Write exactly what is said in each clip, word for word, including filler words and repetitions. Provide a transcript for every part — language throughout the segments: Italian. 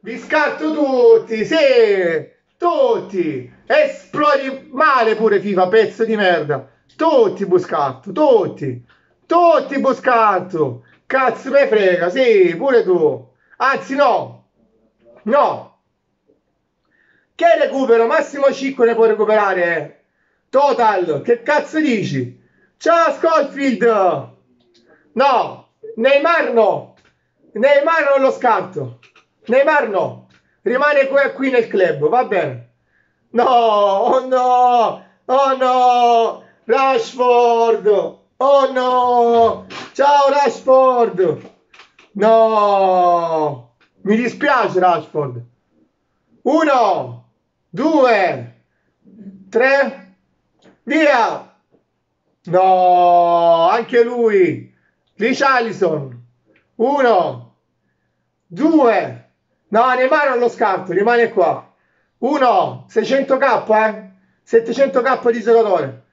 Vi scarto tutti, sì, tutti. Esplodi male pure FIFA, pezzo di merda. Tutti buscatto, tutti. Tutti buscatto. Cazzo me frega, sì, pure tu. Anzi no, no. Che recupero? Massimo cinque ne puoi recuperare. eh. Total, che cazzo dici? Ciao Scofield. No, Neymar no. Neymar non lo scarto. Neymar no. Rimane qui, qui nel club, va bene. No, oh no, oh no, Rashford. Oh no, ciao Rashford. No, mi dispiace Rashford. Uno, due, tre, via. No, anche lui. Richarlison. Uno, due. No, Neymar non lo scarto, rimane qua. Uno, seicento k, eh? settecento k di giocatore.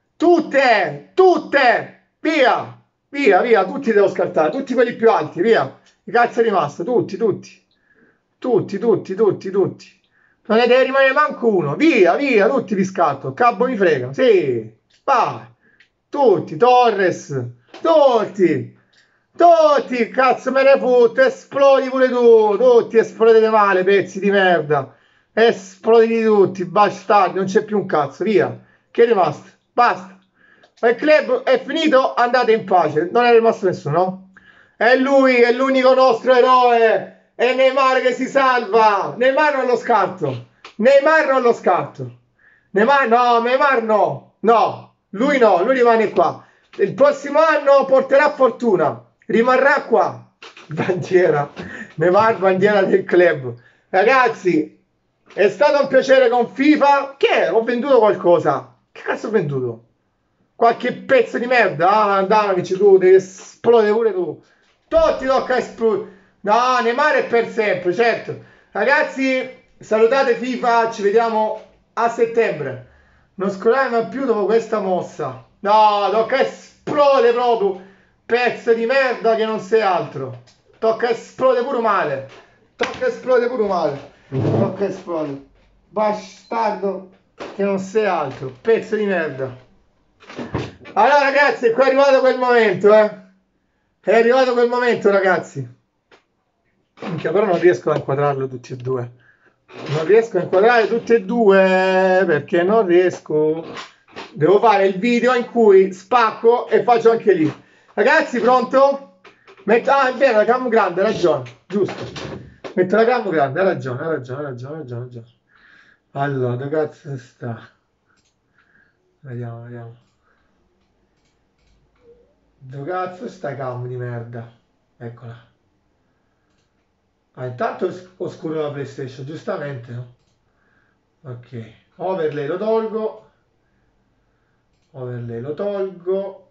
Tutte, tutte, via, via, via, tutti devo scartare, tutti quelli più alti, via. Che cazzo è rimasto? Tutti, tutti. Tutti, tutti, tutti, tutti. Non ne deve rimanere manco uno. Via, via, tutti vi scatto. Cabbo mi frega. Sì, vai. Tutti, Torres. Tutti. Tutti, cazzo me ne fotto. Esplodi pure tu. Tutti esplodete male, pezzi di merda. Esploditi tutti, bastardi. Non c'è più un cazzo, via. Che è rimasto? Basta. Il club è finito, andate in pace. Non è rimasto nessuno, no? È lui, è l'unico nostro eroe. È Neymar che si salva. Neymar non lo scarto. Neymar non lo scarto. Neymar no, Neymar no. No, lui no, lui rimane qua. Il prossimo anno porterà fortuna. Rimarrà qua. Bandiera. Neymar, bandiera del club. Ragazzi, è stato un piacere con FIFA. Che è? Ho venduto qualcosa. Che cazzo ho venduto? Qualche pezzo di merda. Ah, Andanovic, tu devi esplodere pure tu. Tutti tocca esplodere. No, Neymar è per sempre, certo. Ragazzi, salutate FIFA, ci vediamo a settembre. Non scordarmi più dopo questa mossa. No, tocca esplodere proprio. Pezzo di merda che non sei altro. Tocca esplodere pure male. Tocca esplodere pure male. Tocca esplodere. Bastardo che non sei altro. Pezzo di merda. Allora ragazzi, qua è arrivato quel momento, eh. È arrivato quel momento, ragazzi. Minchia, però non riesco a inquadrarlo tutti e due. Non riesco a inquadrare tutti e due perché non riesco. Devo fare il video in cui spacco e faccio anche lì. Ragazzi, pronto? Metto... Ah, è vero, la cam grande, hai ragione. Giusto. Metto la cam grande, hai ragione, hai ragione, hai ragione, hai ragione, hai ragione. Allora, dove cazzo sta? Vediamo, vediamo. Dove cazzo sta cam di merda? Eccola. Ah, intanto oscuro la PlayStation, giustamente, no? Ok. Overlay lo tolgo. Overlay lo tolgo.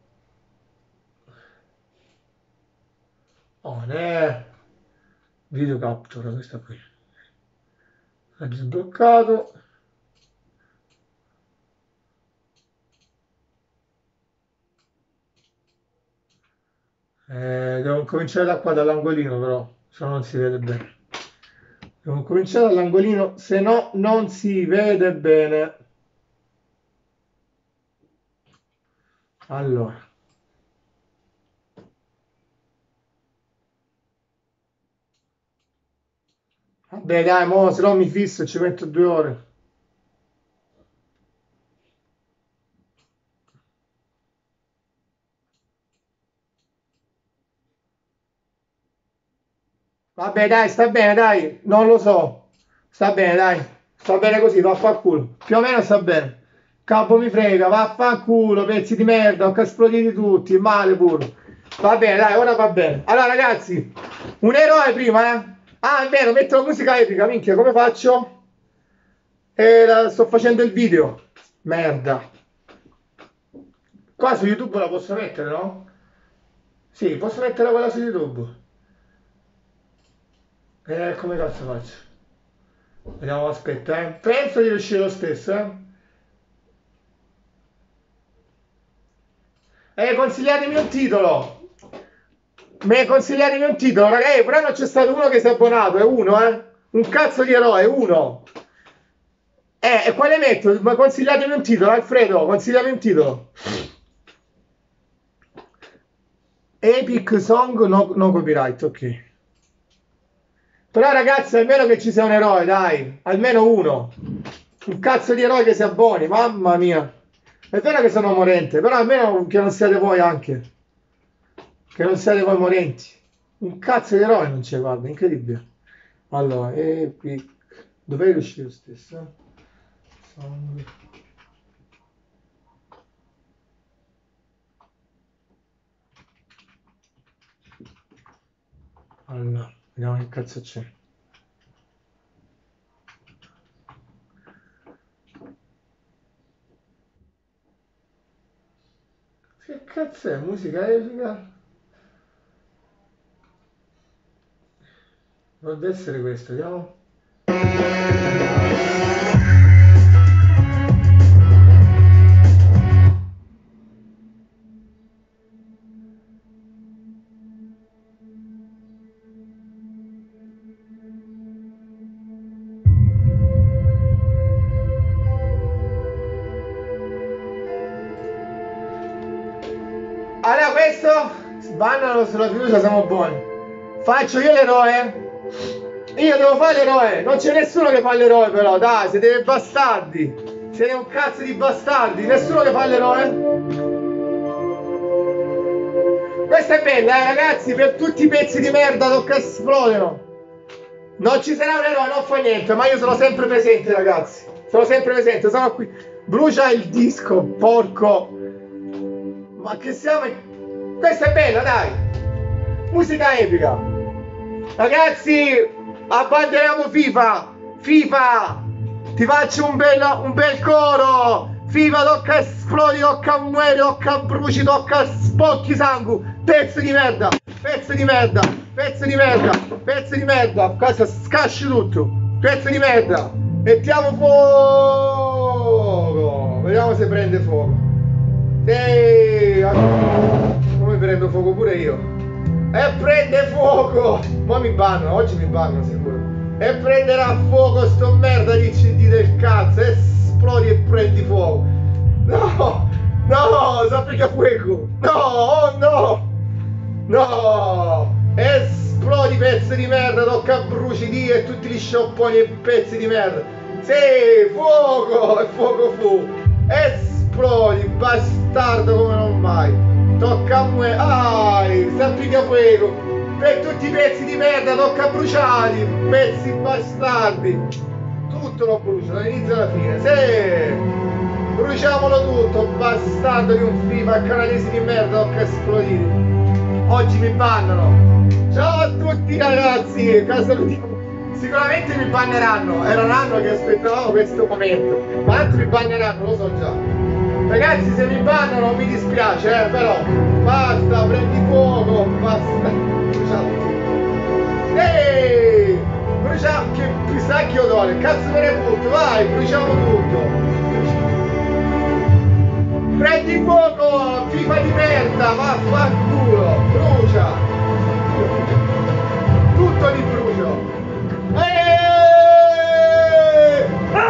On air. Video capture, questa qui. Ha sbloccato. Eh, devo cominciare da qua, dall'angolino però, se no non si vede bene. Devo cominciare dall'angolino, se no non si vede bene. Allora. Vabbè dai, mo, se no mi fisso, ci metto due ore. Vabbè dai, sta bene, dai, non lo so. Sta bene, dai. Sta bene così, vaffanculo. Più o meno sta bene. Capo mi frega, vaffanculo, pezzi di merda, ho esploditi tutti, male pure. Va bene, dai, ora va bene. Allora ragazzi, un eroe prima, eh? Ah, è vero, metto la musica epica, minchia, come faccio? Eh, la- sto facendo il video. Merda. Qua su YouTube la posso mettere, no? Sì, posso mettere quella su YouTube. Eh, come cazzo faccio? Vediamo, aspetta, eh. Penso di riuscire lo stesso, eh. Eh, consigliatemi un titolo. Mi consigliatemi un titolo, ragazzi, però non c'è stato uno che si è abbonato, è uno, eh. Un cazzo di eroe, uno. Eh, e quale metto? Ma consigliatemi un titolo, Alfredo, consigliami un titolo. Epic Song, no, no copyright, ok. Però ragazzi, almeno che ci sia un eroe, dai, almeno uno. Un cazzo di eroe che si abboni, mamma mia. È vero che sono morente, però almeno che non siate voi anche. Che non siate voi morenti. Un cazzo di eroe non c'è, guarda, incredibile. Allora, Epic... Dov'è uscito stesso? Song... Allora, vediamo che cazzo c'è. Che cazzo è? Musica epica? Dovrebbe essere questo, vediamo. Allora questo, sbannalo sulla fiducia, siamo buoni. Faccio io l'eroe? Io devo fare l'eroe, non c'è nessuno che fa l'eroe però, dai, siete dei bastardi. Siete un cazzo di bastardi, nessuno che fa l'eroe? Questa è bella, eh ragazzi, per tutti i pezzi di merda che esplodono. Non ci sarà un eroe, non fa niente, ma io sono sempre presente, ragazzi. Sono sempre presente, sono qui. Brucia il disco, porco. Ma che siamo... Questa è bella, dai. Musica epica. Ragazzi, abbandoniamo FIFA. FIFA. Ti faccio un bel, un bel coro. FIFA, tocca esplodi, tocca muori, tocca bruci, tocca spocchi sangue. Pezzo di merda, pezzo di merda, pezzo di merda, pezzo di merda. Cosa scasci tutto. Pezzo di merda. Mettiamo fuoco. Vediamo se prende fuoco. Ehi, come prendo fuoco pure io. E prende fuoco. Ma mi bannano, oggi mi bannano sicuro. E prenderà fuoco sto merda di C D del cazzo. Esplodi e prendi fuoco. No, no, sappica fuoco. No, oh no. No. Esplodi pezzi di merda, tocca a brucidi e tutti gli sciopponi e pezzi di merda. Sì, fuoco, e fuoco fu. Esplodi, bastardo come non mai. Tocca a me, ai, sappica fuoco. Per tutti i pezzi di merda, tocca a bruciati, pezzi bastardi. Tutto lo brucio, dall'inizio alla fine, sì. Bruciamolo tutto, bastardo di un FIFA, canalesi di merda, tocca a esplodire. Oggi mi bannano. Ciao a tutti ragazzi, salutiamo. Sicuramente mi banneranno, era un anno che aspettavamo questo momento, ma altri mi banneranno, lo so già. Ragazzi, se mi bannano mi dispiace, eh, però basta, prendi fuoco, basta. Bruciamo. Ehi, bruciamo, che chissà che odore, cazzo me ne butto, vai, bruciamo tutto. Prendi fuoco, FIFA di merda, vaffanculo, brucia. Tutto di brucio. Eeeh!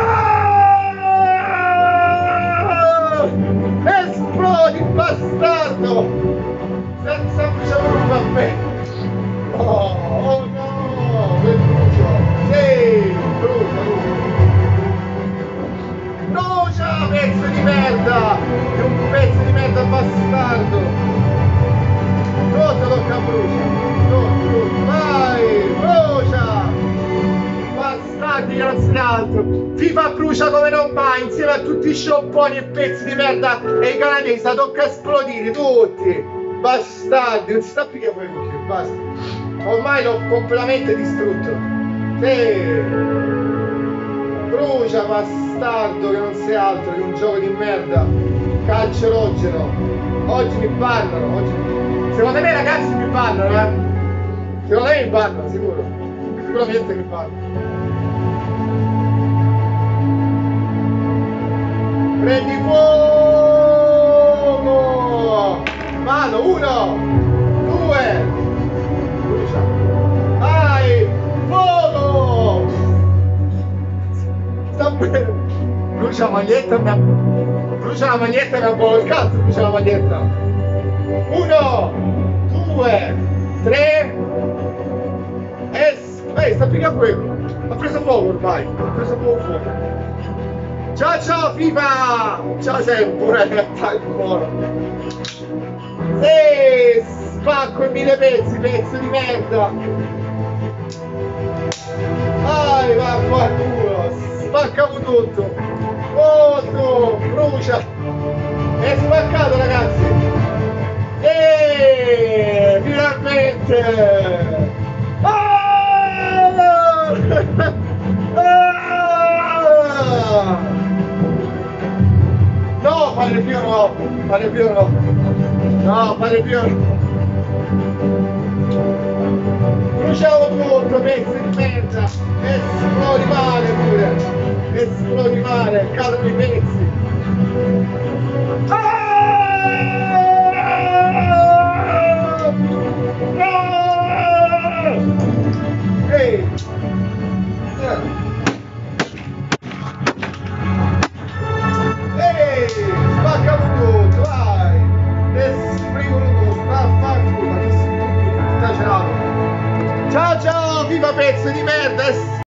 Ah! Esplodi, bastardo! Senza bruciare un vabbè. Oh, oh no, che brucio. Sì, brucia, brucia. Brucia, pezzo di merda! È un pezzo di merda bastardo! Tutto tocca a brucia! Tutto, tutto, vai! Brucia! Bastardi che non se ne altro! FIFA brucia come non mai, insieme a tutti i sciopponi e pezzi di merda e i canadesi, tocca esplodire tutti! Bastardi, non si sta più che poi perché basta! Ormai l'ho completamente distrutto! Sì! Brucia, bastardo, che non sei altro che un gioco di merda cancerogeno. Oggi mi bannano, oggi... secondo me ragazzi mi bannano, eh secondo me mi bannano, sicuro, sicuramente mi bannano. Prendi fuoco, vado, uno, due, brucia, vai, fuoco. brucia la maglietta, mi... brucia la maglietta e mi abbolo il cazzo, brucia la maglietta. Uno, due, tre, e... Ehi, sta pigliando quello. Ha preso fuoco ormai, ha preso poco fuoco. Ciao ciao FIFA! Ciao sempre, dai buono. Sì, spacco in mille pezzi, pezzo di merda. Vai, va qua culo, spaccavo tutto. Molto, brucia. È spaccato ragazzi. E finalmente. Ah! Ah! No, fare più no, fare più no, no, fare più no. Bruciamo tutto, pezzi di merda, esplodi male pure, esplodi male, cadono i pezzi. Ah! Ah! Ehi! Ehi! Spaccamo tutto, vai! Esprimono tutto, sta a far tutto, sta gelato. Ciao ciao, viva pezzo di merda!